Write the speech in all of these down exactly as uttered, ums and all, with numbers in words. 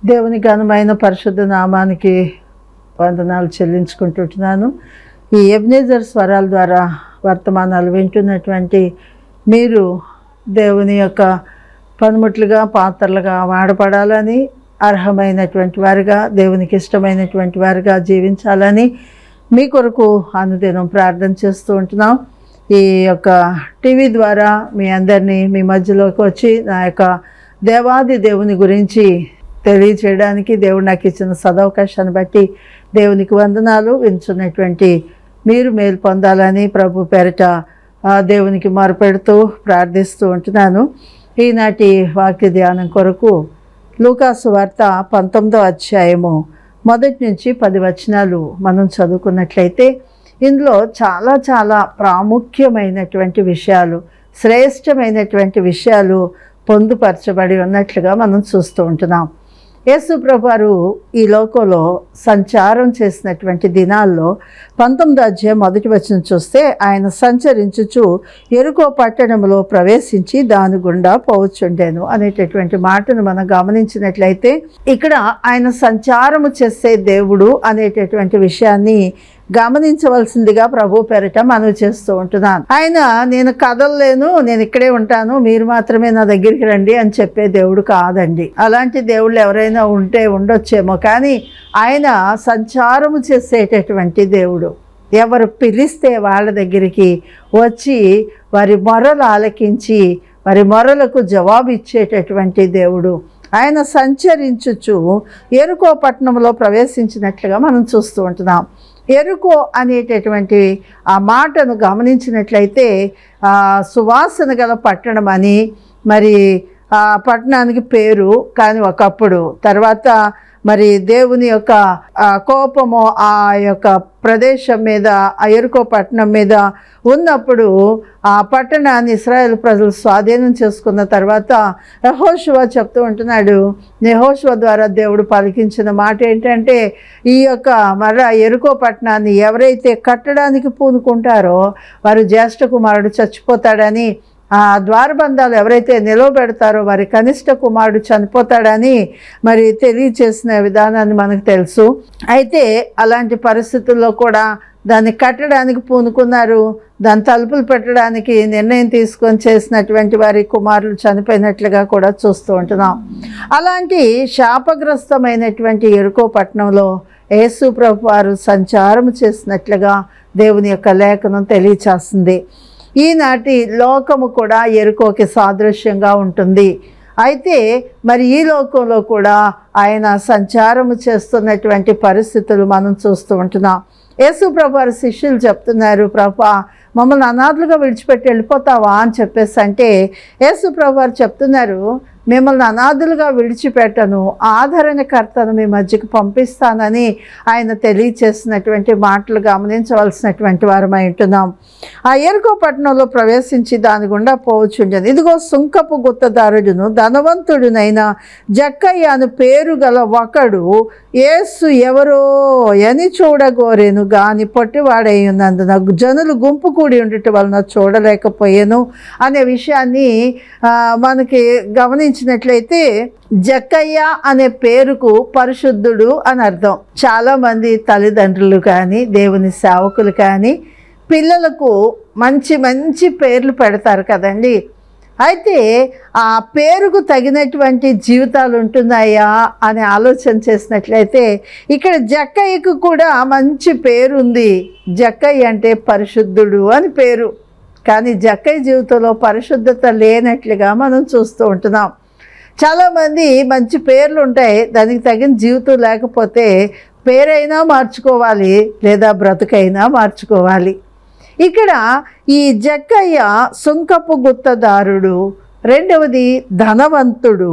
దేవుని ఘనమైన పరిశుద్ధ నామానికి వందనాలు చెల్లించుకుంటున్నాను. ఈ ఎబెనేజర్ స్వరాల ద్వారా వర్తమానాలు వింటున్నటువంటి మీరు దేవుని యొక్క పనిముట్లుగా పాత్రలుగా వాడపడాలని, అర్హమైనటువంటి వారిగా, దేవునికి ఇష్టమైనటువంటి వారిగా జీవించాలని మీ కొరకు అనుదినం ప్రార్థన చేస్తూ ఉంటున్నాం. ఈ యొక్క టీవీ ద్వారా మీ అందరినీ మీ మధ్యలోకి వచ్చి నా యొక్క దేవాది దేవుని గురించి తెలియచేయడానికి దేవుడు నాకు ఇచ్చిన సదవకాశాన్ని బట్టి దేవునికి వందనాలు. వింటున్నటువంటి మీరు మేలు పొందాలని ప్రభు పేరిట దేవునికి మొరపెడుతూ ప్రార్థిస్తూ ఉంటున్నాను. ఈనాటి వాక్య ధ్యానం కొరకు లూకాసు వార్త పంతొమ్మిదో అధ్యాయము మొదటి నుంచి పది వచనాలు మనం చదువుకున్నట్లయితే ఇందులో చాలా చాలా ప్రాముఖ్యమైనటువంటి విషయాలు, శ్రేష్టమైనటువంటి విషయాలు పొందుపరచబడి ఉన్నట్లుగా మనం చూస్తూ ఉంటున్నాం. యేసు ప్రభువారు ఈ లోకంలో సంచారం చేసినటువంటి దినాల్లో పంతొమ్మిది అధ్యాయం మొదటి వచనం చూస్తే, ఆయన సంచరించుచు యెరికో పట్టణంలో ప్రవేశించి దాని గుండా పోవచ్చుండెను అనేటటువంటి మాటను మనం గమనించినట్లయితే, ఇక్కడ ఆయన సంచారము చేసే దేవుడు అనేటటువంటి విషయాన్ని గమనించవలసిందిగా ప్రభు పేరిట మనవి చేస్తూ ఉంటున్నాను. ఆయన నేను కదలలేను, నేను ఇక్కడే ఉంటాను, మీరు మాత్రమే నా దగ్గరికి రండి అని చెప్పే దేవుడు కాదండి. అలాంటి దేవుళ్ళు ఎవరైనా ఉంటే ఉండొచ్చేమో, కానీ ఆయన సంచారము చేసేటటువంటి దేవుడు. ఎవరు పిలిస్తే వాళ్ళ దగ్గరికి వచ్చి వారి మొరలు ఆలకించి వారి మొరలకు జవాబు ఇచ్చేటటువంటి దేవుడు. ఆయన సంచరించుచు యెరికో పట్టణంలో ప్రవేశించినట్లుగా మనం చూస్తూ ఉంటున్నాం. యెరికో అనేటటువంటి ఆ మాటను గమనించినట్లయితే సువాసన గల పట్టణం అని మరి ఆ పట్టణానికి పేరు. కానీ ఒకప్పుడు తర్వాత మరి దేవుని యొక్క కోపము ఆ యొక్క ప్రదేశం మీద, ఆ యెరికో పట్టణం మీద ఉన్నప్పుడు ఆ పట్టణాన్ని ఇశ్రాయేల్ ప్రజలు స్వాధీనం చేసుకున్న తర్వాత యెహోషువ చెప్తూ ఉంటున్నాడు, యెహోషువ ద్వారా దేవుడు పలికించిన మాట ఏంటంటే, ఈ యొక్క మర యెరికో పట్టణాన్ని ఎవరైతే కట్టడానికి పూనుకుంటారో వారు జ్యేష్ఠ కుమారుడు చచ్చిపోతాడని, ఆ ద్వారబంధాలు ఎవరైతే నిలవబెడతారో వారి కనిష్ట కుమారుడు చనిపోతాడని మరి తెలియచేసిన విధానాన్ని మనకు తెలుసు. అయితే అలాంటి పరిస్థితుల్లో కూడా దాన్ని కట్టడానికి పూనుకున్నారు. దాని తలుపులు పెట్టడానికి నిర్ణయం తీసుకొని చేసినటువంటి వారి కుమారులు చనిపోయినట్లుగా కూడా చూస్తూ ఉంటున్నాం. అలాంటి శాపగ్రస్తమైనటువంటి యెరికో పట్టణంలో యేసు ప్రభు వారు సంచారం చేసినట్లుగా దేవుని యొక్క లేఖనం తెలియచేస్తుంది. ఈనాటి లోకము కూడా యెరికోకి సాదృశ్యంగా ఉంటుంది. అయితే మరి ఈ లోకంలో కూడా ఆయన సంచారము చేస్తున్నటువంటి పరిస్థితులు మనం చూస్తూ ఉంటున్నాం. యేసు ప్రభు వారి శిష్యులు చెప్తున్నారు, ప్రభా మమ్మల్ని అనాథలుగా విడిచిపెట్టి వెళ్ళిపోతావా అని చెప్పేసి అంటే, యేసు ప్రభు వారు చెప్తున్నారు, మిమ్మల్ని అనాథులుగా విడిచిపెట్టను, ఆదరణకర్తను మీ మధ్యకు పంపిస్తానని ఆయన తెలియచేసినటువంటి మాటలు గమనించవలసినటువంటి వారమై ఉంటున్నాం. ఆ యెరికో పట్టణంలో ప్రవేశించి దాని గుండా పోవచ్చుండెను. ఇదిగో సుంకపు గుత్తదారుడును ధనవంతుడునైన జక్కయ్య అను పేరు గల ఒకడు యేసు ఎవరో అని చూడగోరేను గాని పొట్టివాడై ఉన్నందున జనులు గుంపు కూడి ఉండటం వలన చూడలేకపోయాను అనే విషయాన్ని మనకి గమనించినట్లయితే, జక్కయ్య అనే పేరుకు పరిశుద్ధుడు అని అర్థం. చాలామంది తల్లిదండ్రులు కానీ దేవుని సేవకులు కానీ పిల్లలకు మంచి మంచి పేర్లు పెడతారు కదండి. అయితే ఆ పేరుకు తగినటువంటి జీవితాలు ఉంటున్నాయా అని ఆలోచన చేసినట్లయితే ఇక్కడ జక్కయ్యకు కూడా మంచి పేరుంది. జక్కయ్య అంటే పరిశుద్ధుడు అని పేరు. కానీ జక్కయ్య జీవితంలో పరిశుద్ధత లేనట్లుగా మనం చూస్తూ ఉంటున్నాం. చాలామంది మంచి పేర్లు ఉంటాయి, దానికి తగిన జీవితం లేకపోతే పేరైనా మార్చుకోవాలి లేదా బ్రతుకైనా మార్చుకోవాలి. ఇక్కడ ఈ జక్కయ్య సుంకపు గుత్తదారుడు, రెండవది ధనవంతుడు,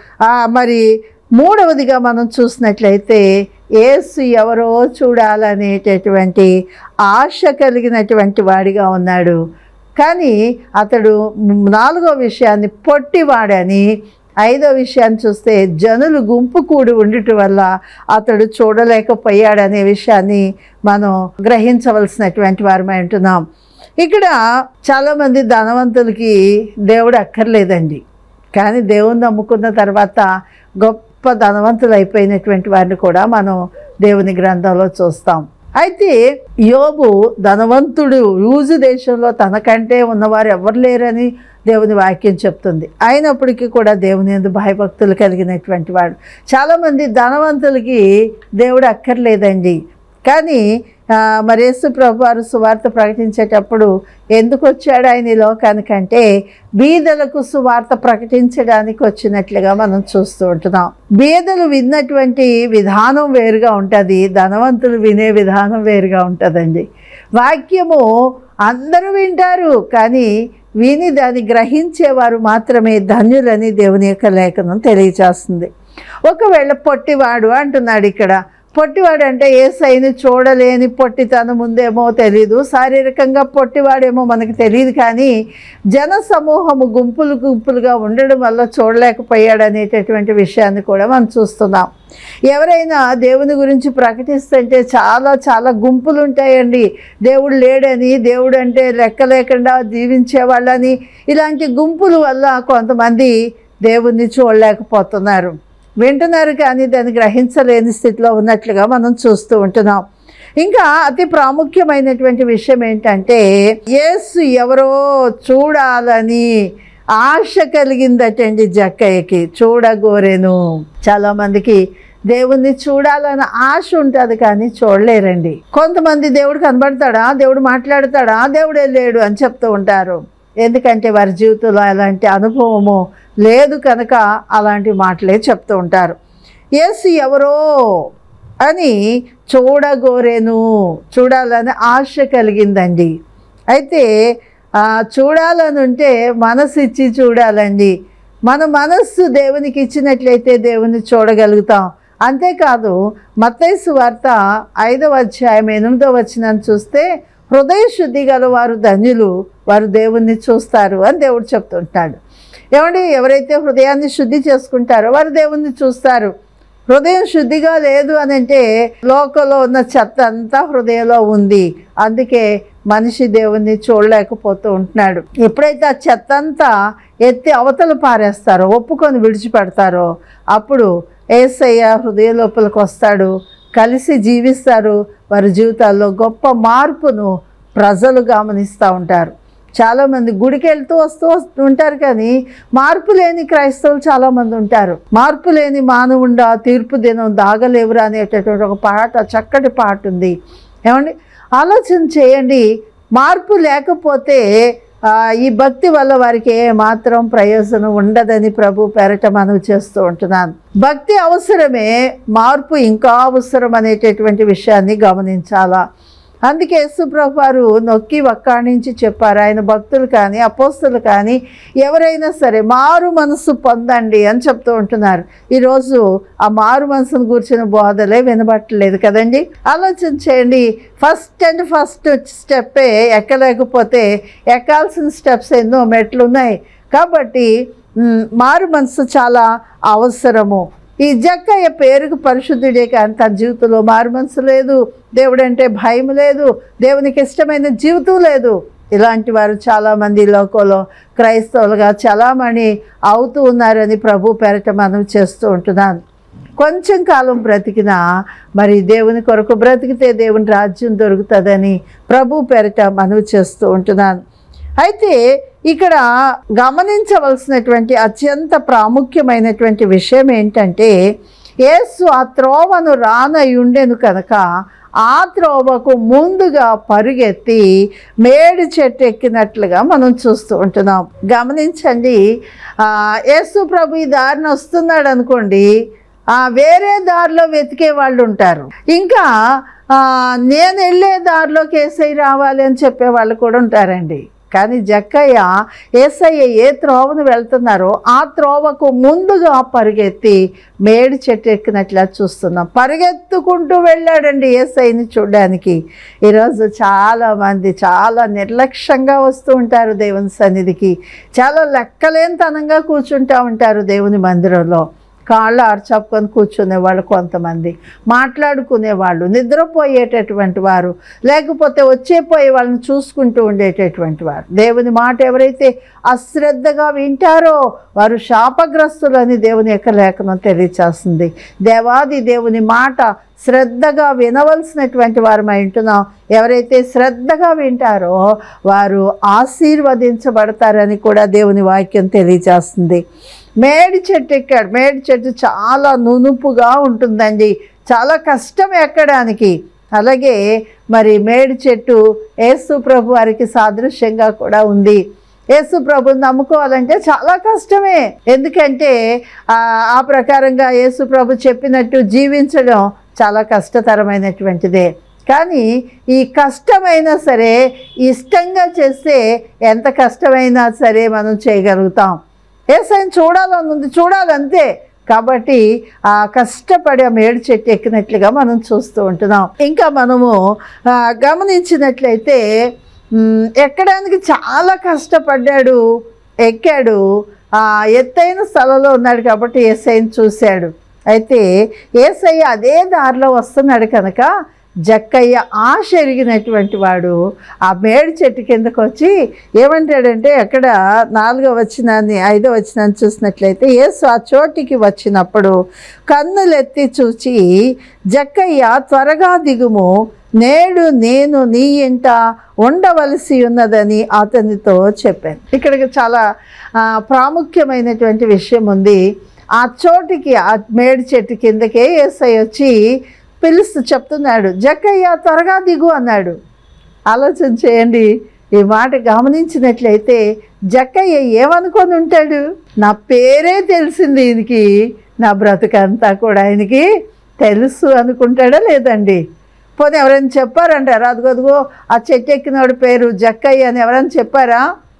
మరి మూడవదిగా మనం చూసినట్లయితే యేసు ఎవరో చూడాలనేటటువంటి ఆశ కలిగినటువంటి వాడిగా ఉన్నాడు. కానీ అతడు నాలుగో విషయాన్ని పొట్టివాడని, ఐదో విషయాన్ని చూస్తే జనులు గుంపు కూడి ఉండటం వల్ల అతడు చూడలేకపోయాడనే విషయాన్ని మనం గ్రహించవలసినటువంటి వారమై ఉంటున్నాం. ఇక్కడ చాలామంది ధనవంతులకి దేవుడు అక్కర్లేదండి. కానీ దేవుని నమ్ముకున్న తర్వాత గొప్ప గొప్ప ధనవంతులు అయిపోయినటువంటి వారిని కూడా మనం దేవుని గ్రంథంలో చూస్తాం. అయితే యోబు ధనవంతుడు, యూజు దేశంలో తనకంటే ఉన్నవారు ఎవరు లేరని దేవుని వాక్యం చెప్తుంది. అయినప్పటికీ కూడా దేవుని యందు భయభక్తులు కలిగినటువంటి వాడు. చాలామంది ధనవంతులకి దేవుడు అక్కర్లేదండి, కానీ మరి యేసు ప్రభు వారు సువార్త ప్రకటించేటప్పుడు ఎందుకు వచ్చాడు ఆయన ఈ లోకానికంటే బీదలకు సువార్త ప్రకటించడానికి వచ్చినట్లుగా మనం చూస్తూ ఉంటున్నాం. బీదలు విన్నటువంటి విధానం వేరుగా ఉంటుంది, ధనవంతులు వినే విధానం వేరుగా ఉంటుందండి. వాక్యము అందరూ వింటారు, కానీ విని దాన్ని గ్రహించేవారు మాత్రమే ధన్యులని దేవుని యొక్క లేఖనం తెలియజేస్తుంది. ఒకవేళ పొట్టివాడు అంటున్నాడు ఇక్కడ. పొట్టివాడు అంటే యేసయ్యని చూడలేని పొట్టితనం ఉందేమో తెలీదు, శారీరకంగా పొట్టివాడేమో మనకు తెలియదు, కానీ జన సమూహము గుంపులు గుంపులుగా ఉండడం వల్ల చూడలేకపోయాడు అనేటటువంటి విషయాన్ని కూడా మనం చూస్తున్నాం. ఎవరైనా దేవుని గురించి ప్రకటిస్తుంటే చాలా చాలా గుంపులు ఉంటాయండి. దేవుడు లేడని, దేవుడు అంటే లెక్క లేకుండా జీవించేవాళ్ళని, ఇలాంటి గుంపుల వల్ల కొంతమంది దేవుణ్ణి చూడలేకపోతున్నారు. వింటున్నారు కానీ దాన్ని గ్రహించలేని స్థితిలో ఉన్నట్లుగా మనం చూస్తూ ఉంటున్నాం. ఇంకా అతి ప్రాముఖ్యమైనటువంటి విషయం ఏంటంటే యేసు ఎవరో చూడాలని ఆశ కలిగిందటండి జక్కయ్యకి. చూడగోరెను. చాలామందికి దేవుణ్ణి చూడాలని ఆశ ఉంటుంది కానీ చూడలేరండి. కొంతమంది దేవుడు కనబడతాడా, దేవుడు మాట్లాడతాడా, దేవుడే లేడు అని చెప్తూ ఉంటారు. ఎందుకంటే వారి జీవితంలో అలాంటి అనుభవము లేదు కనుక అలాంటి మాటలే చెప్తూ ఉంటారు. యేసు ఎవరో అని చూడగోరేను, చూడాలని ఆశ కలిగిందండి. అయితే చూడాలని ఉంటే మనసు ఇచ్చి చూడాలండి. మన మనస్సు దేవునికి ఇచ్చినట్లయితే దేవుని చూడగలుగుతాం. అంతేకాదు మత్తయి సువార్త ఐదవ అధ్యాయం ఎనిమిదవ వచనాన్ని చూస్తే హృదయ శుద్ధి గల వారు ధన్యులు, వారు దేవుణ్ణి చూస్తారు అని దేవుడు చెప్తుంటాడు. ఏమండి, ఎవరైతే హృదయాన్ని శుద్ధి చేసుకుంటారో వారు దేవుణ్ణి చూస్తారు. హృదయం శుద్ధిగా లేదు అని అంటే లోకంలో ఉన్న చెత్త అంతా హృదయంలో ఉంది, అందుకే మనిషి దేవుణ్ణి చూడలేకపోతూ ఉంటున్నాడు. ఎప్పుడైతే ఆ చెత్త అంతా ఎత్తి అవతల పారేస్తారో, ఒప్పుకొని విడిచిపెడతారో, అప్పుడు యేసయ్య హృదయ లోపలికి వస్తాడు, కలిసి జీవిస్తారు. వారి జీవితాల్లో గొప్ప మార్పును ప్రజలు గమనిస్తూ ఉంటారు. చాలామంది గుడికి వెళ్తూ వస్తూ వస్తూ ఉంటారు, కానీ మార్పు లేని క్రైస్తవులు చాలామంది ఉంటారు. మార్పు లేని మానవుండా తీర్పు దినం దాగలేవురా అనేటటువంటి ఒక పాట, చక్కటి పాట ఉంది. ఏమండి, ఆలోచన చేయండి. మార్పు లేకపోతే ఈ భక్తి వల్ల వారికి ఏ మాత్రం ప్రయోజనం ఉండదని ప్రభు పేరట మనవి చేస్తూ ఉంటున్నాను. భక్తి అవసరమే, మార్పు ఇంకా అవసరం అనేటటువంటి విషయాన్ని గమనించాలా. అందుకే యేసు ప్రభు వారు నొక్కి వక్కాణించి చెప్పారు, ఆయన భక్తులు కానీ అపోస్తలు కానీ ఎవరైనా సరే మారు మనసు పొందండి అని చెప్తూ ఉంటున్నారు. ఈరోజు ఆ మారు మనసును కూర్చున్న బోధలే వినబట్టలేదు కదండి. ఆలోచన చేయండి. ఫస్ట్ అండ్ ఫస్ట్ స్టెప్పే ఎక్కలేకపోతే ఎక్కాల్సిన స్టెప్స్ ఎన్నో మెట్లు ఉన్నాయి. కాబట్టి మారు మనసు చాలా అవసరము. ఈ జక్కయ్య పేరుకు పరిశుద్ధుడే కానీ తన జీవితంలో మారు మనసు లేదు, దేవుడు అంటే భయం లేదు, దేవునికి ఇష్టమైన జీవితం లేదు. ఇలాంటి వారు చాలామంది లోకంలో క్రైస్తవులుగా చాలామంది అవుతూ ఉన్నారని ప్రభు పేరట మనం చేస్తూ ఉంటున్నాను. కొంచెం కాలం బ్రతికినా మరి దేవుని కొరకు బ్రతికితే దేవుని రాజ్యం దొరుకుతుందని ప్రభు పేరట మనవి చేస్తూ ఉంటున్నాను. అయితే ఇక్కడ గమనించవలసినటువంటి అత్యంత ప్రాముఖ్యమైనటువంటి విషయం ఏంటంటే యేసు ఆ త్రోవను రానయుండెను కనుక ఆ త్రోవకు ముందుగా పరుగెత్తి మేడి చెట్టు ఎక్కినట్లుగా మనం చూస్తూ ఉంటున్నాం. గమనించండి, యేసు ప్రభు ఈ దారిని వస్తున్నాడు అనుకోండి, వేరే దారిలో వెతికే వాళ్ళు ఉంటారు. ఇంకా నేను వెళ్ళే దారిలోకి యేసయ్య రావాలి అని చెప్పే వాళ్ళు కూడా ఉంటారండి. కానీ జక్కయ్య యేసయ్య ఏ త్రోవను వెళ్తున్నారో ఆ త్రోవకు ముందుగా పరుగెత్తి మేడి చెట్టు ఎక్కినట్లా చూస్తున్నాం. పరిగెత్తుకుంటూ వెళ్ళాడండి యేసయ్యని చూడడానికి. ఈరోజు చాలామంది చాలా నిర్లక్ష్యంగా వస్తూ ఉంటారు దేవుని సన్నిధికి, చాలా లెక్కలేనితనంగా కూర్చుంటూ ఉంటారు దేవుని మందిరంలో. కాళ్ళు ఆర్చాపుకొని కూర్చునేవాళ్ళు, కొంతమంది మాట్లాడుకునేవాళ్ళు, నిద్రపోయేటటువంటి వారు, లేకపోతే వచ్చేపోయే వాళ్ళని చూసుకుంటూ ఉండేటటువంటి వారు. దేవుని మాట ఎవరైతే అశ్రద్ధగా వింటారో వారు శాపగ్రస్తులని దేవుని యొక్క లేఖనం తెలియచేస్తుంది. దేవాది దేవుని మాట శ్రద్ధగా వినవలసినటువంటి వారమై ఉంటున్నాం. ఎవరైతే శ్రద్ధగా వింటారో వారు ఆశీర్వదించబడతారని కూడా దేవుని వాక్యం తెలియజేస్తుంది. మేడి చెట్టు ఎక్కాడు. మేడి చెట్టు చాలా నునుపుగా ఉంటుందండి, చాలా కష్టం ఎక్కడానికి. అలాగే మరి మేడి చెట్టు యేసు ప్రభు వారికి సాదృశ్యంగా కూడా ఉంది. యేసు ప్రభుని నమ్ముకోవాలంటే చాలా కష్టమే. ఎందుకంటే ఆ ప్రకారంగా యేసు ప్రభు చెప్పినట్టు జీవించడం చాలా కష్టతరమైనటువంటిదే. కానీ ఈ కష్టమైనా సరే ఇష్టంగా చేస్తే ఎంత కష్టమైనా సరే మనం చేయగలుగుతాం. యేసయ్యని చూడాలని ఉంది, చూడాలంతే. కాబట్టి ఆ కష్టపడి ఆ మేడి చెట్టు ఎక్కినట్లుగా మనం చూస్తూ ఉంటున్నాం. ఇంకా మనము గమనించినట్లయితే ఎక్కడానికి చాలా కష్టపడ్డాడు, ఎక్కాడు. ఆ ఎత్తైన స్థలంలో ఉన్నాడు కాబట్టి యేసయ్యని చూశాడు. అయితే యేసయ్య అదే దారిలో వస్తున్నాడు కనుక జక్కయ్య ఆశ ఎరిగినటువంటి వాడు ఆ మేడి చెట్టు కిందకు వచ్చి ఏమంటాడంటే, అక్కడ నాలుగో వచనాన్ని ఐదో వచనాన్ని చూసినట్లయితే, యేసు ఆ చోటికి వచ్చినప్పుడు కన్నులెత్తి చూచి, జక్కయ్య త్వరగా దిగుము, నేడు నేను నీ ఇంట ఉండవలసి ఉన్నదని అతనితో చెప్పాను. ఇక్కడ చాలా ప్రాముఖ్యమైనటువంటి విషయం ఉంది. ఆ చోటికి, ఆ మేడి చెట్టు కిందకే యేసయ్య వచ్చి పిలుస్తూ చెప్తున్నాడు, జక్కయ్య త్వరగా దిగు అన్నాడు. ఆలోచన చేయండి. ఈ మాట గమనించినట్లయితే జక్కయ్య ఏమనుకొని ఉంటాడు? నా పేరే తెలిసింది ఈయనకి, నా బ్రతుకంతా కూడా ఆయనకి తెలుసు అనుకుంటాడా లేదండి? పోనీ ఎవరైనా చెప్పారంటారా? అదిగోదిగో ఆ చెట్టు ఎక్కినోడి పేరు జక్కయ్య అని ఎవరైనా చెప్పారా?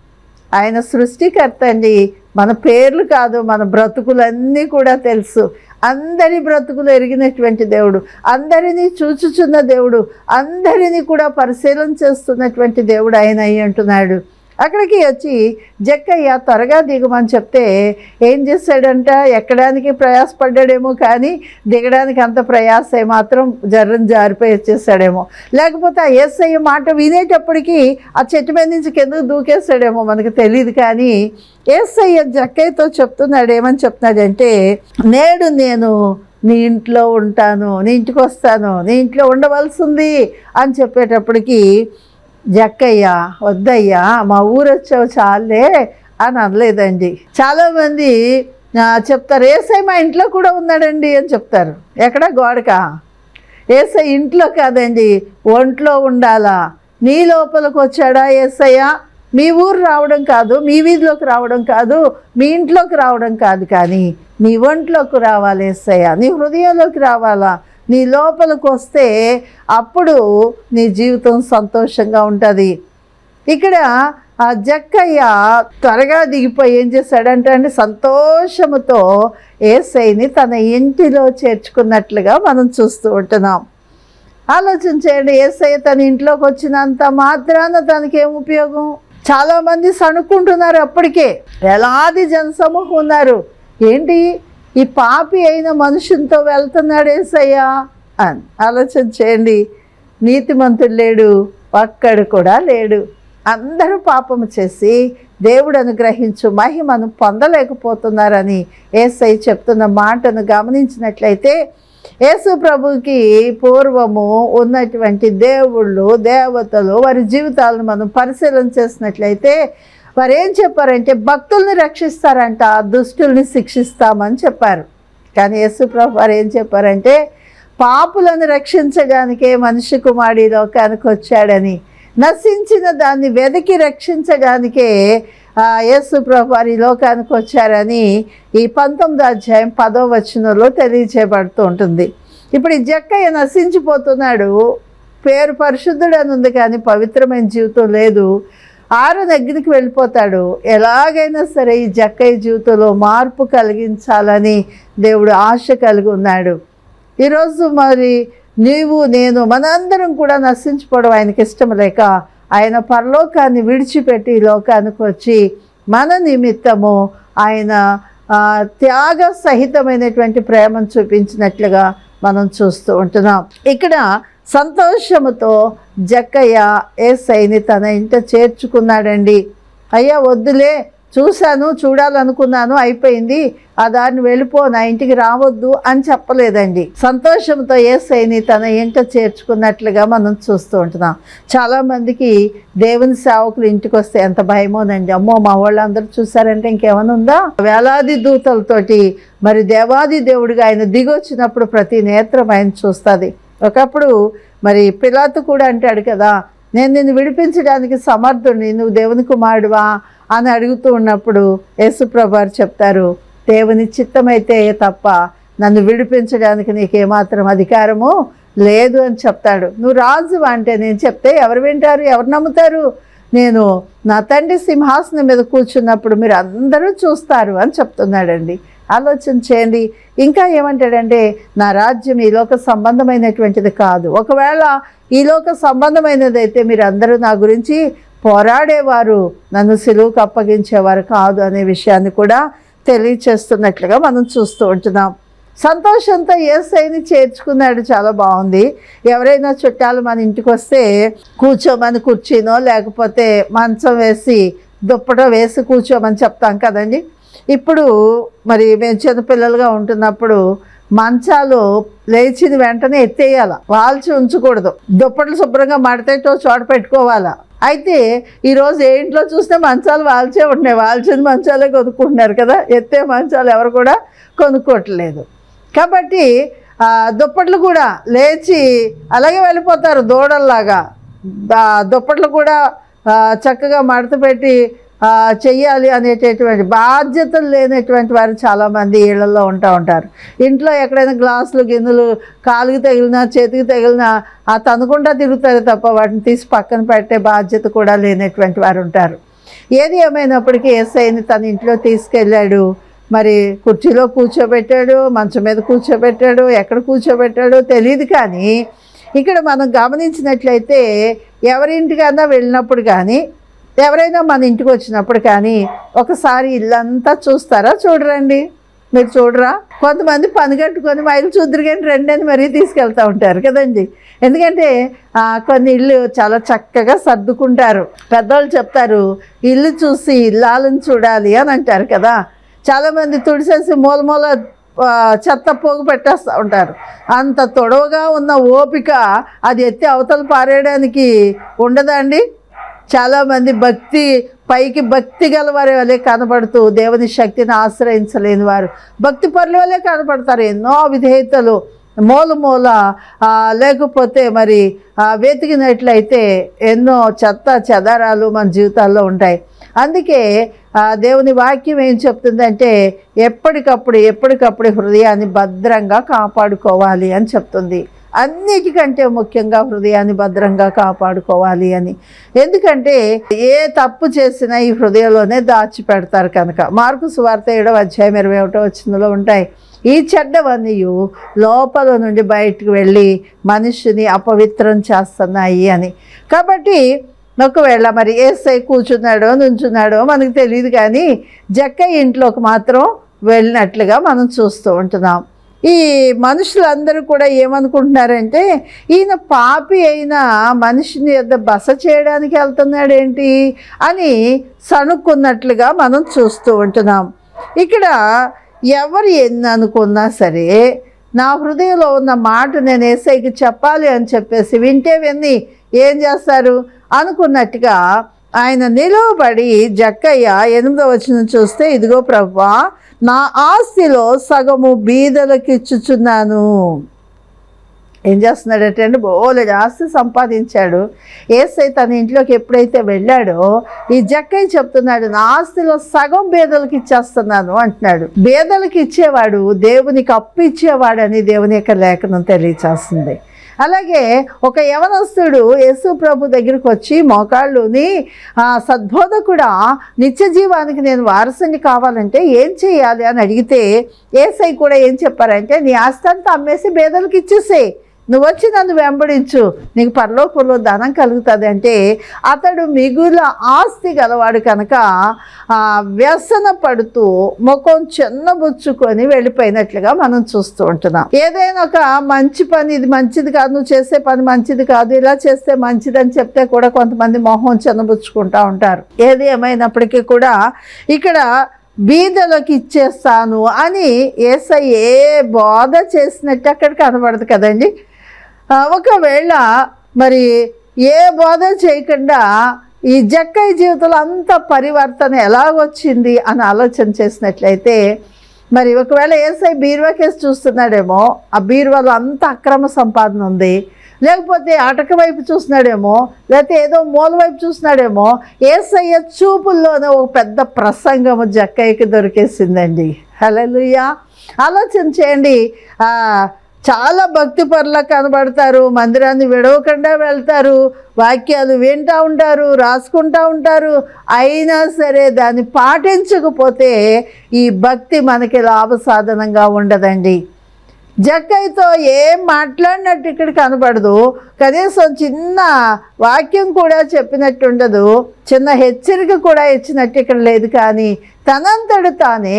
ఆయన సృష్టికర్త అండి. మన పేర్లు కాదు, మన బ్రతుకులన్నీ కూడా తెలుసు. అందరి బ్రతుకులు ఎరిగినటువంటి దేవుడు, అందరినీ చూచుచున్న దేవుడు, అందరినీ కూడా పరిశీలన చేస్తున్నటువంటి దేవుడు ఆయన అయి అంటున్నాడు. అక్కడికి వచ్చి జక్కయ్య త్వరగా దిగమని చెప్తే ఏం చేశాడంట? ఎక్కడానికి ప్రయాసపడ్డాడేమో కానీ దిగడానికి అంత ప్రయాస మాత్రం జర్రని జారిపోయి వచ్చేసాడేమో, లేకపోతే ఆ యేసయ్య మాట వినేటప్పటికీ ఆ చెట్టు మీద నుంచి కిందకు దూకేస్తాడేమో, మనకు తెలియదు. కానీ యేసయ్య జక్కయ్యతో చెప్తున్నాడు, ఏమని చెప్తున్నాడంటే, నేడు నేను నీ ఇంట్లో ఉంటాను, నీ ఇంటికి వస్తాను, నీ ఇంట్లో ఉండవలసి ఉంది అని చెప్పేటప్పటికి జక్కయ్య వద్దయ్యా, మా ఊరు వచ్చావు చాలే అని అనలేదండి. చాలామంది చెప్తారు, యేసయ్య మా ఇంట్లో కూడా ఉన్నాడండి అని చెప్తారు. ఎక్కడ? గోడక? యేసయ్య ఇంట్లో కాదండి, ఒంట్లో ఉండాలా. నీ లోపలికి వచ్చాడా యేసయ్య? మీ ఊరు రావడం కాదు, మీ వీధిలోకి రావడం కాదు, మీ ఇంట్లోకి రావడం కాదు, కానీ నీ ఒంట్లోకి రావాలి యేసయ్య, నీ హృదయంలోకి రావాలా. నీ లోపలికి వస్తే అప్పుడు నీ జీవితం సంతోషంగా ఉంటుంది. ఇక్కడ ఆ జక్కయ్య త్వరగా దిగిపోయి ఏం చేశాడంటే అండి, సంతోషముతో యేసయ్యని తన ఇంటిలో చేర్చుకున్నట్లుగా మనం చూస్తూ ఉంటున్నాం. ఆలోచన చేయండి. యేసయ్య తన ఇంట్లోకి వచ్చినంత మాత్రాన తనకేం ఉపయోగం? చాలామంది సణుక్కుంటున్నారు. అప్పటికే వేలాది జనసమూహం ఉన్నారు. ఏంటి ఈ పాపి అయిన మనుషులతో వెళ్తున్నాడు యేసయ్య అని ఆలోచన చేయండి. నీతిమంతుడు లేడు, ఒక్కడు కూడా లేడు. అందరూ పాపము చేసి దేవుడు అనుగ్రహించు మహిమను పొందలేకపోతున్నారని యేసయ్య చెప్తున్న మాటను గమనించినట్లయితే, యేసు ప్రభుకి పూర్వము ఉన్నటువంటి దేవుళ్ళు, దేవతలు, వారి జీవితాలను మనం పరిశీలన చేసినట్లయితే వారు ఏం చెప్పారంటే, భక్తుల్ని రక్షిస్తారంట, దుష్టుల్ని శిక్షిస్తామని చెప్పారు. కానీ యేసు ప్రభు వారు ఏం చెప్పారంటే, పాపులను రక్షించడానికే మనిషి కుమారుడు లోకానికి వచ్చాడని, నశించిన దాన్ని వెతికి రక్షించడానికే యేసు ప్రభు వారి లోకానికి వచ్చారని ఈ పంతొమ్మిదో అధ్యాయం పదో వచనంలో తెలియచేయబడుతూ ఉంటుంది. ఇప్పుడు ఈ జక్కయ్య నశించిపోతున్నాడు. పేరు పరిశుద్ధుడు అని ఉంది కానీ పవిత్రమైన జీవితం లేదు. ఆరు అగ్నికి వెళ్ళిపోతాడు. ఎలాగైనా సరే ఈ జక్కయ్య జీవితంలో మార్పు కలిగించాలని దేవుడు ఆశ కలిగి ఉన్నాడు. ఈరోజు మరి నీవు నేను మనందరం కూడా నశించిపోవడం ఆయనకి ఇష్టం లేక ఆయన పరలోకాన్ని విడిచిపెట్టి ఈ లోకానికి వచ్చి మన నిమిత్తము ఆయన త్యాగ సహితమైనటువంటి ప్రేమను చూపించినట్లుగా మనం చూస్తూ ఉంటున్నాం. ఇక్కడ సంతోషముతో జక్కయ్య యేసయ్యని తన ఇంట చేర్చుకున్నాడండి. అయ్యా వద్దులే, చూశాను, చూడాలనుకున్నాను, అయిపోయింది, ఆ దారిని వెళ్ళిపో, నా ఇంటికి రావద్దు అని చెప్పలేదండి. సంతోషంతో యేసయ్యని తన ఇంట చేర్చుకున్నట్లుగా మనం చూస్తూ ఉంటున్నాం. చాలామందికి దేవుని సేవకులు ఇంటికి వస్తే ఎంత భయమోనండి. అమ్మో, మా వాళ్ళందరూ చూసారంటే ఇంకేమైనా ఉందా? వేలాది దూతలతోటి మరి దేవాది దేవుడిగా ఆయన దిగొచ్చినప్పుడు ప్రతి నేత్రం ఆయన చూస్తుంది. ఒకప్పుడు మరి పిలాతు కూడా అంటాడు కదా, నేను నిన్ను విడిపించడానికి సమర్థుడిని, నువ్వు దేవుని కుమారుడువా అని అడుగుతూ ఉన్నప్పుడు యేసుప్రభువారు చెప్తారు, దేవుని చిత్తమైతే తప్ప నన్ను విడిపించడానికి నీకేమాత్రం అధికారము లేదు అని చెప్తాడు. నువ్వు రాజు అంటే నేను చెప్తే ఎవరు వింటారు, ఎవరు నమ్ముతారు? నేను నా తండ్రి సింహాసనం మీద కూర్చున్నప్పుడు మీరు అందరూ చూస్తారు అని చెప్తున్నాడండి. ఆలోచన చేయండి. ఇంకా ఏమంటాడంటే, నా రాజ్యం ఈ లోక సంబంధమైనటువంటిది కాదు. ఒకవేళ ఈ లోక సంబంధమైనది అయితే మీరు అందరూ నా గురించి పోరాడేవారు, నన్ను సిలువకు అప్పగించేవారు కాదు అనే విషయాన్ని కూడా తెలియచేస్తున్నట్లుగా మనం చూస్తూ ఉంటున్నాం. సంతోషంతో యేసయ్యని చేర్చుకున్నాడు. చాలా బాగుంది. ఎవరైనా చుట్టాలు మన ఇంటికి వస్తే కూర్చోమని కుర్చీనో లేకపోతే మంచం వేసి దుప్పటో వేసి కూర్చోమని చెప్తాం కదండి. ఇప్పుడు మరి మేము చిన్నపిల్లలుగా ఉంటున్నప్పుడు మంచాలు లేచిన వెంటనే ఎత్తేయాల, వాల్చి ఉంచకూడదు. దుప్పట్లు శుభ్రంగా మడతేటో చోట పెట్టుకోవాలా. అయితే ఈరోజు ఏ ఇంట్లో చూస్తే మంచాలు వాల్చే ఉంటున్నాయి. వాల్చిన మంచాలే కొనుక్కుంటున్నారు కదా, ఎత్తే మంచాలు ఎవరు కూడా కొనుక్కోవట్లేదు. కాబట్టి దుప్పట్లు కూడా లేచి అలాగే వెళ్ళిపోతారు దూడల్లాగా. దుప్పట్లు కూడా చక్కగా మడత పెట్టి చెయ్యాలి అనేటటువంటి బాధ్యతలు లేనటువంటి వారు చాలామంది ఇళ్లలో ఉంటూ ఉంటారు. ఇంట్లో ఎక్కడైనా గ్లాసులు గిన్నెలు కాలుకి తగిలినా చేతికి తగిలినా ఆ తనుకుండా తిరుగుతారు తప్ప వాటిని తీసి పక్కన పెట్టే బాధ్యత కూడా లేనటువంటి వారు ఉంటారు. ఏది ఏమైనప్పటికీ యేసయ్యని తన ఇంట్లో తీసుకెళ్ళాడు. మరి కుర్చీలో కూర్చోబెట్టాడు, మంచం మీద కూర్చోబెట్టాడు, ఎక్కడ కూర్చోబెట్టాడో తెలియదు. కానీ ఇక్కడ మనం గమనించినట్లయితే ఎవరింటికన్నా వెళ్ళినప్పుడు కానీ ఎవరైనా మన ఇంటికి వచ్చినప్పుడు కానీ ఒకసారి ఇల్లంతా చూస్తారా? చూడరండి. మీరు చూడరా? కొంతమంది పని కట్టుకొని మైలు చూద్దరు కానీ రెండని మరీ తీసుకెళ్తూ ఉంటారు కదండి. ఎందుకంటే కొన్ని ఇల్లు చాలా చక్కగా సర్దుకుంటారు. పెద్దవాళ్ళు చెప్తారు, ఇల్లు చూసి ఇల్లాలను చూడాలి అని అంటారు కదా. చాలామంది తుడిసేసి మూల మూల చెత్త పోగు పెట్టేస్తూ ఉంటారు. అంత తొడవగా ఉన్న ఓపిక అది ఎత్తి అవతల పారేయడానికి ఉండదండి. చాలామంది భక్తి పైకి భక్తి గలవారి వలె కనబడుతూ దేవుని శక్తిని ఆశ్రయించలేని వారు భక్తి పరుల వలె కనపడతారు. ఎన్నో విధేయతలు మూల మూల లేకపోతే మరి వెతికినట్లయితే ఎన్నో చెత్త చెదారాలు మన జీవితాల్లో ఉంటాయి. అందుకే దేవుని వాక్యం ఏం చెప్తుందంటే ఎప్పటికప్పుడు ఎప్పటికప్పుడు హృదయాన్ని భద్రంగా కాపాడుకోవాలి అని చెప్తుంది. అన్నిటికంటే ముఖ్యంగా హృదయాన్ని భద్రంగా కాపాడుకోవాలి అని. ఎందుకంటే ఏ తప్పు చేసినా ఈ హృదయంలోనే దాచిపెడతారు కనుక. మార్కు సువార్త ఏడవ అధ్యాయం ఇరవై ఒకటో వచనంలో ఉంటాయి, ఈ చెడ్డవన్నీ లోపల నుండి బయటకు వెళ్ళి మనిషిని అపవిత్రం చేస్తున్నాయి అని. కాబట్టి ఒకవేళ మరి యేసయ్య కూర్చున్నాడో నుంచున్నాడో మనకు తెలియదు, కానీ జక్కయ్య ఇంట్లోకి మాత్రం వెళ్ళినట్లుగా మనం చూస్తూ ఉంటున్నాం. ఈ మనుషులందరూ కూడా ఏమనుకుంటున్నారంటే, ఈయన పాపి అయిన మనిషిని యొద్ద బస చేయడానికి వెళ్తున్నాడేంటి అని సణుక్కున్నట్లుగా మనం చూస్తూ ఉంటున్నాం. ఇక్కడ ఎవరు ఎన్ని అనుకున్నా సరే నా హృదయంలో ఉన్న మాట నేను యేసయ్యకి చెప్పాలి అని చెప్పేసి వింటే విని ఏం చేస్తారు అనుకున్నట్టుగా ఆయన నిలువబడి జక్కయ్య ఎనిమిదో వచనం చూస్తే, ఇదిగో ప్రభువా, నా ఆస్తిలో సగము బీదలకు ఇచ్చుచున్నాను. ఏం చేస్తున్నాడంటే అండి, బోలెడు ఆస్తి సంపాదించాడు. యేసయ్య తన ఇంట్లోకి ఎప్పుడైతే వెళ్ళాడో ఈ జక్కయ్య చెప్తున్నాడు, నా ఆస్తిలో సగం బీదలకు ఇచ్చేస్తున్నాను అంటున్నాడు. బీదలకు ఇచ్చేవాడు దేవునికి అప్పు ఇచ్చేవాడని దేవుని యొక్క లేఖనం తెలియచేస్తుంది. అలాగే ఒక యవనస్తుడు యేసు ప్రభు దగ్గరికి వచ్చి మోకాళ్ళుని, సద్బోధకుడా, నిత్య జీవానికి నేను వారసుని కావాలంటే ఏం చేయాలి అని అడిగితే యేసయ్య కూడా ఏం చెప్పారంటే, నీ ఆస్తి అంతా అమ్మేసి బేదలకు ఇచ్చేసే, నువ్వు వచ్చి నన్ను వెంబడించు, నీకు పరలోకంలో ధనం కలుగుతుంది అంటే అతడు మిగుల ఆస్తి గలవాడు కనుక వ్యసన పడుతూ ముఖం చిన్నబుచ్చుకొని వెళ్ళిపోయినట్లుగా మనం చూస్తూ ఉంటున్నాం. ఏదైనా ఒక మంచి పని, ఇది మంచిది కాదు, నువ్వు చేసే పని మంచిది కాదు, ఇలా చేస్తే మంచిదని చెప్తే కూడా కొంతమంది మొహం చిన్నబుచ్చుకుంటూ ఉంటారు. ఏది ఏమైనప్పటికీ కూడా ఇక్కడ బీదలకు ఇచ్చేస్తాను అని యేసయ్య ఏ బోధ చేసినట్టు అక్కడ కనబడదు కదండి. ఒకవేళ మరి ఏ బోధ చేయకుండా ఈ జక్కయ్య జీవితంలో అంత పరివర్తన ఎలాగొచ్చింది అని ఆలోచన చేసినట్లయితే, మరి ఒకవేళ యేసయ్య బీరువా కేసు చూస్తున్నాడేమో, ఆ బీరువాలో అంత అక్రమ సంపాదన ఉంది, లేకపోతే అటక వైపు చూస్తున్నాడేమో, లేకపోతే ఏదో మూల వైపు చూస్తున్నాడేమో, యేసయ్య చూపుల్లోనే ఒక పెద్ద ప్రసంగము జక్కయ్యకి దొరికేసిందండి. హల్లెలూయా. ఆలోచన చేయండి. చాలా భక్తి పరులా కనబడతారు, మందిరాన్ని విడవకుండా వెళ్తారు, వాక్యాలు వింటూ ఉంటారు, రాసుకుంటూ ఉంటారు, అయినా సరే దాన్ని పాటించకపోతే ఈ భక్తి మనకి లాభసాధనంగా ఉండదండి. జక్కయ్యతో ఏం మాట్లాడినట్టు ఇక్కడ కనపడదు, కనీసం చిన్న వాక్యం కూడా చెప్పినట్టు ఉండదు, చిన్న హెచ్చరిక కూడా ఇచ్చినట్టు ఇక్కడ లేదు. కానీ తనంతడు తానే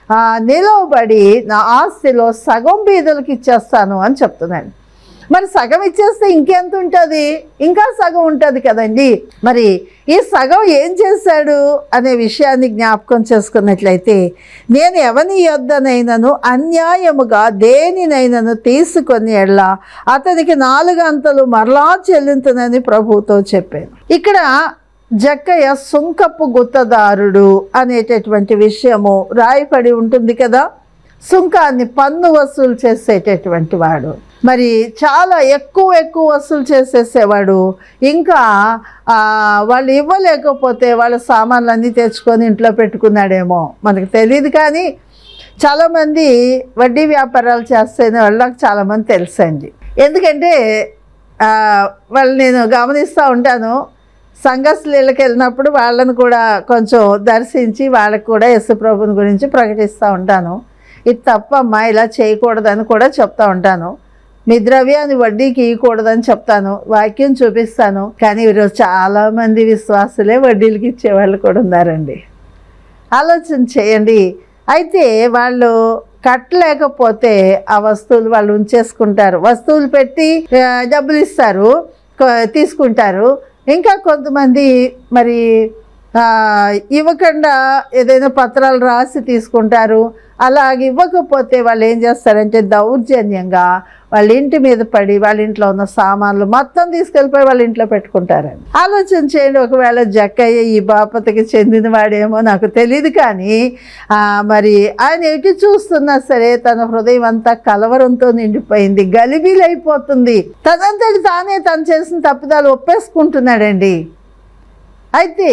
నిలవబడి నా ఆస్తిలో సగం బీదలకు ఇచ్చేస్తాను అని చెప్తున్నాడు. మరి సగం ఇచ్చేస్తే ఇంకెంత ఉంటుంది? ఇంకా సగం ఉంటుంది కదండి. మరి ఈ సగం ఏం చేశాడు అనే విషయాన్ని జ్ఞాపకం చేసుకున్నట్లయితే, నేను ఎవని యొద్దనైనను అన్యాయముగా దేనినైనను తీసుకొని ఎళ్ళా అతనికి నాలుగు అంతలు మరలా చెల్లింతునని ప్రభువుతో చెప్పాను. ఇక్కడ జక్కయ్య సుంకపు గుత్తదారుడు అనేటటువంటి విషయము రాయపడి ఉంటుంది కదా. సుంకాన్ని పన్ను వసూలు చేసేటటువంటి వాడు, మరి చాలా ఎక్కువ ఎక్కువ వసూలు చేసేసేవాడు. ఇంకా వాళ్ళు ఇవ్వలేకపోతే వాళ్ళ సామాన్లన్నీ తెచ్చుకొని ఇంట్లో పెట్టుకున్నాడేమో మనకు తెలియదు. కానీ చాలామంది వడ్డీ వ్యాపారాలు చేస్తేనే వాళ్ళకి చాలామంది తెలుసండి. ఎందుకంటే వాళ్ళు నేను గమనిస్తూ ఉంటాను, సంఘస్థులకి వెళ్ళినప్పుడు వాళ్ళని కూడా కొంచెం దర్శించి వాళ్ళకి కూడా యేసుప్రభుని గురించి ప్రకటిస్తూ ఉంటాను. ఇది తప్పమ్మా, ఇలా చేయకూడదని కూడా చెప్తా ఉంటాను. మీ ద్రవ్యాన్ని వడ్డీకి ఇవ్వకూడదని చెప్తాను, వాక్యం చూపిస్తాను. కానీ ఈరోజు చాలామంది విశ్వాసులే వడ్డీలకి ఇచ్చేవాళ్ళు కూడా ఉన్నారండి. ఆలోచన చేయండి. అయితే వాళ్ళు కట్టలేకపోతే ఆ వస్తువులు వాళ్ళు ఉంచేసుకుంటారు, వస్తువులు పెట్టి డబ్బులు ఇస్తారు, తీసుకుంటారు. ఇంకా కొంతమంది మరి ఇవ్వకుండా ఏదైనా పత్రాలు రాసి తీసుకుంటారు. అలాగే ఇవ్వకపోతే వాళ్ళు ఏం చేస్తారంటే దౌర్జన్యంగా వాళ్ళ ఇంటి మీద పడి వాళ్ళ ఇంట్లో ఉన్న సామాన్లు మొత్తం తీసుకెళ్ళిపోయి వాళ్ళ ఇంట్లో పెట్టుకుంటారని. ఆలోచన చేయండి. ఒకవేళ జక్కయ్య ఈ బాపతకి చెందిన వాడేమో నాకు తెలియదు, కానీ మరి ఆయన ఎటు చూస్తున్నా సరే తన హృదయం అంతా కలవరంతో నిండిపోయింది, గలిబీలైపోతుంది. తనంతటి తానే తను చేసిన తప్పిదాలు ఒప్పేసుకుంటున్నాడండి. అయితే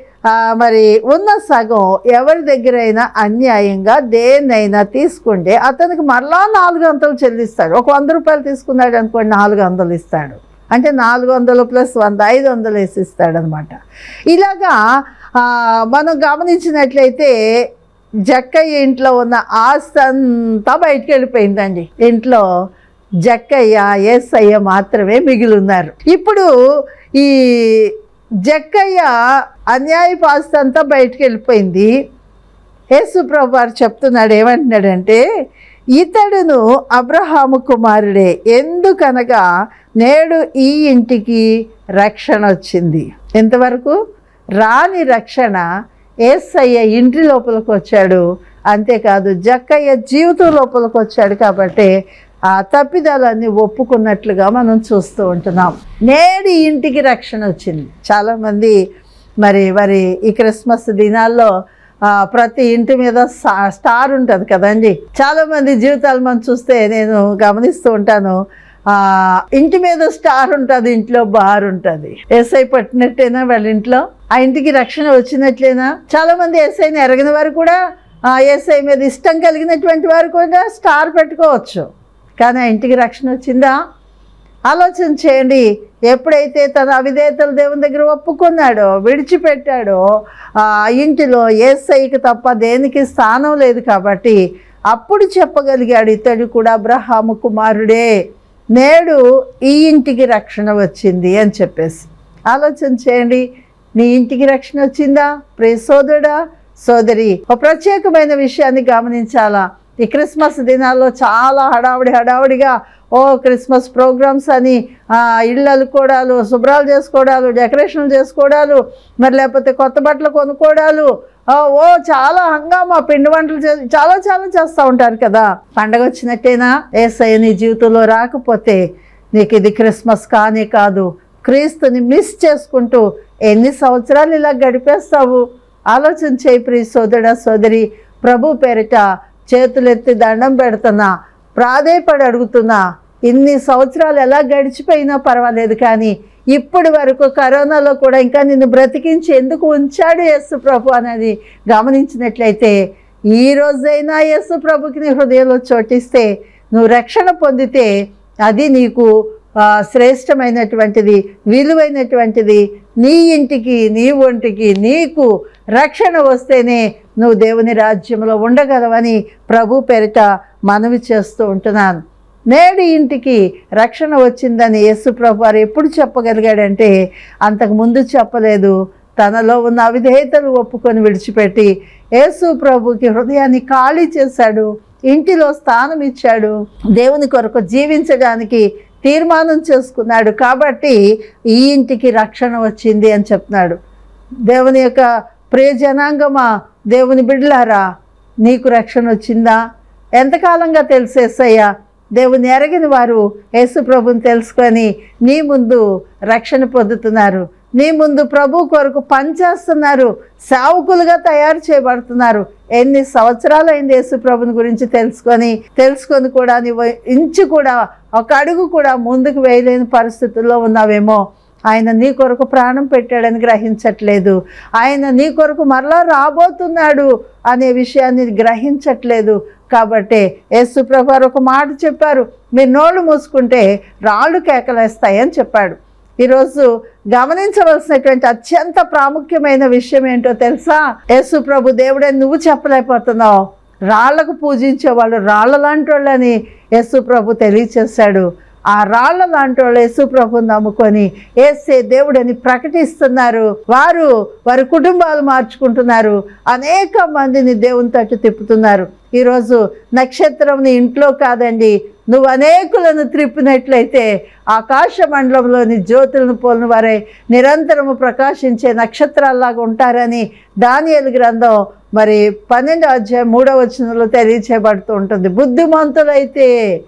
మరి ఉన్న సగం ఎవరి దగ్గరైనా అన్యాయంగా దేన్నైనా తీసుకుంటే అతనికి మరలా నాలుగు వందలు చెల్లిస్తాడు. ఒక వంద రూపాయలు తీసుకున్నాడు అనుకోండి, నాలుగు వందలు ఇస్తాడు. అంటే నాలుగు వందలు ప్లస్ వంద ఐదు వందలు వేసి ఇస్తాడు అనమాట. ఇలాగా మనం గమనించినట్లయితే జక్కయ్య ఇంట్లో ఉన్న ఆస్తి అంతా బయటికి వెళ్ళిపోయిందండి. ఇంట్లో జక్కయ్య యేసయ్య మాత్రమే మిగిలి ఉన్నారు. ఇప్పుడు ఈ జక్కయ్య అన్యాయపు ఆస్తి అంతా బయటికి వెళ్ళిపోయింది. యేసు ప్రభు వారు చెప్తున్నాడు, ఏమంటున్నాడంటే, ఇతడును అబ్రహాము కుమారుడే, ఎందుకనగా నేడు ఈ ఇంటికి రక్షణ వచ్చింది. ఎంతవరకు రాని రక్షణ యేసయ్య ఇంటి లోపలికి వచ్చాడు. అంతేకాదు జక్కయ్య జీవితం లోపలికి వచ్చాడు. కాబట్టి ఆ తప్పిదాలన్నీ ఒప్పుకున్నట్లుగా మనం చూస్తూ ఉంటున్నాం. నేడు ఇంటికి రక్షణ వచ్చింది. చాలామంది మరి మరి ఈ క్రిస్మస్ దినాల్లో ప్రతి ఇంటి మీద స్టార్ ఉంటుంది కదండి. చాలామంది జీవితాలు మనం చూస్తే నేను గమనిస్తూ ఉంటాను, ఇంటి మీద స్టార్ ఉంటుంది, ఇంట్లో బార్ ఉంటుంది. ఏసై పట్టినట్టేనా వాళ్ళ ఇంట్లో? ఆ ఇంటికి రక్షణ వచ్చినట్లేనా? చాలామంది ఏసైని ఎరగిన వారు కూడా ఏసై మీద ఇష్టం కలిగినటువంటి వారు కూడా స్టార్ పెట్టుకోవచ్చు. కానీ ఆ ఇంటికి రక్షణ వచ్చిందా? ఆలోచన చేయండి. ఎప్పుడైతే తన అవిధేయతలు దేవుని దగ్గర ఒప్పుకున్నాడో, విడిచిపెట్టాడో, ఆ ఇంటిలో యేసయ్యకి తప్ప దేనికి స్థానం లేదు. కాబట్టి అప్పుడు చెప్పగలిగాడు, ఇతడు కూడా అబ్రహాము కుమారుడే, నేడు ఈ ఇంటికి రక్షణ వచ్చింది అని చెప్పేసి ఆలోచన చేయండి. నీ ఇంటికి రక్షణ వచ్చిందా ప్రియ సోదరుడా సోదరి? ఒక ప్రత్యేకమైన విషయాన్ని గమనించాలా. ఈ క్రిస్మస్ దినాల్లో చాలా హడావుడి హడావుడిగా ఓ క్రిస్మస్ ప్రోగ్రామ్స్ అని ఇళ్ళు అల్లుకోవడాలు, శుభ్రాలు చేసుకోవడాలు, డెకరేషన్లు చేసుకోవడాలు, మరి లేకపోతే కొత్త బట్టలు కొనుక్కోవడాలు, ఓ చాలా హంగామా, పిండి వంటలు చేసి చాలా చాలా చేస్తూ ఉంటారు కదా. పండగ వచ్చినట్టేనా? యేసయ్య నీ జీవితంలో రాకపోతే నీకు ఇది క్రిస్మస్ కానే కాదు. క్రీస్తుని మిస్ చేసుకుంటూ ఎన్ని సంవత్సరాలు ఇలా గడిపేస్తావు? ఆలోచన చేయి ప్రియ సోదరుడా సోదరి. ప్రభు పేరిట చేతులెత్తి దండం పెడుతున్నా, ప్రాధేయపడి అడుగుతున్నా, ఇన్ని సంవత్సరాలు ఎలా గడిచిపోయినా పర్వాలేదు, కానీ ఇప్పటి వరకు కరోనాలో కూడా ఇంకా నిన్ను బ్రతికించి ఎందుకు ఉంచాడు యేసు ప్రభు అనేది గమనించినట్లయితే, ఈ రోజైనా యేసు ప్రభుకి నీ హృదయంలో చోటిస్తే, నువ్వు రక్షణ పొందితే అది నీకు శ్రేష్టమైనటువంటిది, విలువైనటువంటిది. నీ ఇంటికి నీ ఒంటికి నీకు రక్షణ వస్తేనే నువ్వు దేవుని రాజ్యంలో ఉండగలవని ప్రభు పేరిట మనవి చేస్తూ ఉంటున్నాను. నేడు ఇంటికి రక్షణ వచ్చిందని యేసు ప్రభు వారు ఎప్పుడు చెప్పగలిగాడంటే, అంతకుముందు చెప్పలేదు. తనలో ఉన్న అవిధేయతలు ఒప్పుకొని విడిచిపెట్టి యేసు ప్రభుకి హృదయాన్ని ఖాళీ చేశాడు, ఇంటిలో స్థానం ఇచ్చాడు, దేవుని కొరకు జీవించడానికి తీర్మానం చేసుకున్నాడు. కాబట్టి ఈ ఇంటికి రక్షణ వచ్చింది అని చెప్తున్నాడు. దేవుని యొక్క ప్రియ జనాంగమా, దేవుని బిడ్డలారా, నీకు రక్షణ వచ్చిందా? ఎంతకాలంగా తెలిసేసయ్యా? దేవుని ఎరగిన వారు యేసు ప్రభుని తెలుసుకొని నీ ముందు రక్షణ పొందుతున్నారు, నీ ముందు ప్రభు కొరకు పనిచేస్తున్నారు, సేవకులుగా తయారు చేయబడుతున్నారు. ఎన్ని సంవత్సరాలైంది యేసు ప్రభుని గురించి తెలుసుకొని తెలుసుకొని కూడా నువ్వు ఇంచు కూడా ఒక అడుగు కూడా ముందుకు వేయలేని పరిస్థితుల్లో ఉన్నావేమో. ఆయన నీ కొరకు ప్రాణం పెట్టాడని గ్రహించట్లేదు. ఆయన నీ కొరకు మరలా రాబోతున్నాడు అనే విషయాన్ని గ్రహించట్లేదు. కాబట్టి యేసు ప్రభు ఒక మాట చెప్పారు, మీరు నోళ్ళు మూసుకుంటే రాళ్ళు కేకలేస్తాయని చెప్పాడు. ఈరోజు గమనించవలసినటువంటి అత్యంత ప్రాముఖ్యమైన విషయం ఏంటో తెలుసా? యేసు ప్రభు దేవుడని నువ్వు చెప్పలేకపోతున్నావు. రాళ్లకు పూజించేవాళ్ళు రాళ్ళ లాంటి వాళ్ళని యేసు ప్రభు తెలియచేశాడు. ఆ రాళ్ల లాంటి వాళ్ళు యేసు ప్రభుని నమ్ముకొని యేసే దేవుడని ప్రకటిస్తున్నారు. వారు వారి కుటుంబాలు మార్చుకుంటున్నారు, అనేక మందిని దేవుని తట్టు తిప్పుతున్నారు. ఈరోజు నక్షత్రం నీ ఇంట్లో కాదండి, నువ్వు అనేకులను త్రిప్పినట్లయితే ఆకాశ మండలంలోని జ్యోతులను పోలిన వారే నిరంతరము ప్రకాశించే నక్షత్రాల్లాగా ఉంటారని దానియేలు గ్రంథం మరి పన్నెండో అధ్యాయం మూడవ వచనంలో తెలియచేయబడుతూ ఉంటుంది. బుద్ధిమంతులైతే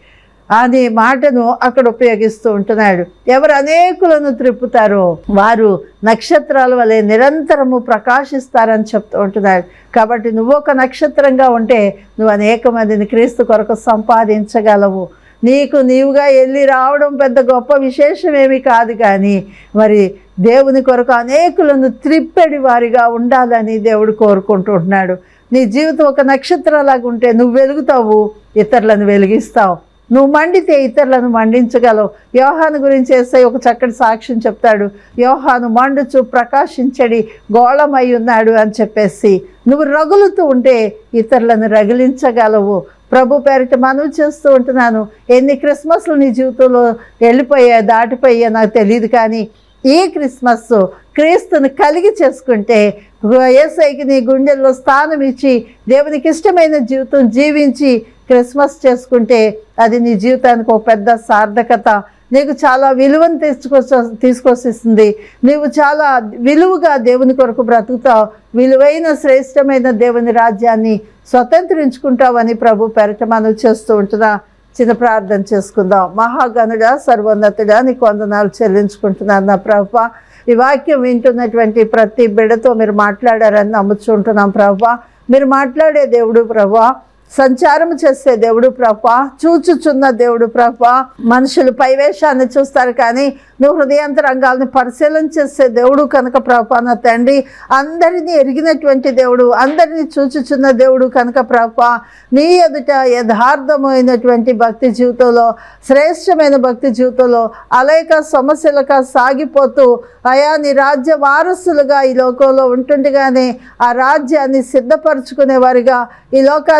అనే మాటను అక్కడ ఉపయోగిస్తూ ఉంటున్నాడు. ఎవరు అనేకులను త్రిప్పుతారో వారు నక్షత్రాల వలె నిరంతరము ప్రకాశిస్తారని చెప్తూ ఉంటున్నాడు. కాబట్టి నువ్వు ఒక నక్షత్రంగా ఉంటే నువ్వు అనేక మందిని క్రీస్తు కొరకు సంపాదించగలవు. నీకు నీవుగా వెళ్ళి రావడం పెద్ద గొప్ప విశేషమేమి కాదు, కానీ మరి దేవుని కొరకు అనేకులను త్రిప్పెడి వారిగా ఉండాలని దేవుడు కోరుకుంటుంటున్నాడు. నీ జీవితం ఒక నక్షత్రంలాగా ఉంటే నువ్వు వెలుగుతావు, ఇతరులను వెలిగిస్తావు. నువ్వు మండితే ఇతరులను మండించగలవు. యోహాను గురించి యేసై ఒక చక్కటి సాక్ష్యం చెప్తాడు. యోహాను మండుచు ప్రకాశించడి గోళమై ఉన్నాడు అని చెప్పేసి నువ్వు రగులుతూ ఉంటే ఇతరులను రగిలించగలవు. ప్రభు పేరిట మనవి చేస్తూ ఉంటున్నాను. ఎన్ని క్రిస్మస్లు నీ జీవితంలో వెళ్ళిపోయా దాటిపోయా నాకు తెలియదు, కానీ ఈ క్రిస్మస్ క్రీస్తుని కలిగి చేసుకుంటే, యేసయ్యకి నీ గుండెల్లో స్థానం ఇచ్చి దేవునికి ఇష్టమైన జీవితం జీవించి క్రిస్మస్ చేసుకుంటే అది నీ జీవితానికి ఒక పెద్ద సార్థకత, నీకు చాలా విలువను తీసుకొచ్చ తీసుకొస్తుంది నీవు చాలా విలువగా దేవుని కొరకు బ్రతుకుతావు, విలువైన శ్రేష్టమైన దేవుని రాజ్యాన్ని స్వతంత్రించుకుంటావని ప్రభు పేరిట మనం చేస్తూ ఉంటున్నా. చిన్న ప్రార్థన చేసుకుందాం. మహాగణుడా, సర్వోన్నతుడా, నీకు వందనాలు చెల్లించుకుంటున్నాను నా ప్రభువా. ఈ వాక్యం వింటున్నటువంటి ప్రతి బిడ్డతో మీరు మాట్లాడారని నమ్ముచుంటున్నాం ప్రభువా. మీరు మాట్లాడే దేవుడు ప్రభువా, సంచారం చేసే దేవుడు ప్రభువా, చూచుచున్న దేవుడు ప్రభువా. మనుషులు పైవేషాన్ని చూస్తారు, కానీ నువ్వు హృదయాంతరంగాల్ని పరిశీలన చేసే దేవుడు కనుక ప్రభువా నా తండ్రి, అందరినీ ఎరిగినటువంటి దేవుడు, అందరినీ చూచుచున్న దేవుడు కనుక ప్రభువా, నీ ఎదుట యథార్థమైనటువంటి భక్తి జీవితంలో, శ్రేష్టమైన భక్తి జీవితంలో అనేక సమస్యలుగా సాగిపోతూ అయా నీ రాజ్య వారసులుగా ఈ లోకంలో ఉంటుండగానే ఆ రాజ్యాన్ని సిద్ధపరచుకునే వారిగా, ఈ లోకాన్ని విడిచి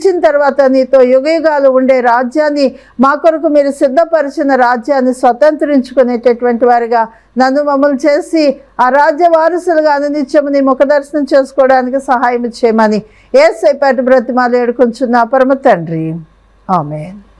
వచ్చిన తర్వాత నీతో యుగయుగాలు ఉండే రాజ్యాన్ని, మా కొరకు మీరు సిద్ధపరిచిన రాజ్యాన్ని స్వతంత్రించుకునేటటువంటి వారిగా నన్ను మమ్మల్ని చేసి ఆ రాజ్య వారసులుగా అనునిత్యము నీ ముఖ దర్శనం చేసుకోవడానికి సహాయం చేయమని యేసయ్య పేరిట బ్రతిమాలి వేడుకొంచున్నా పరమ తండ్రి. ఆమేన్.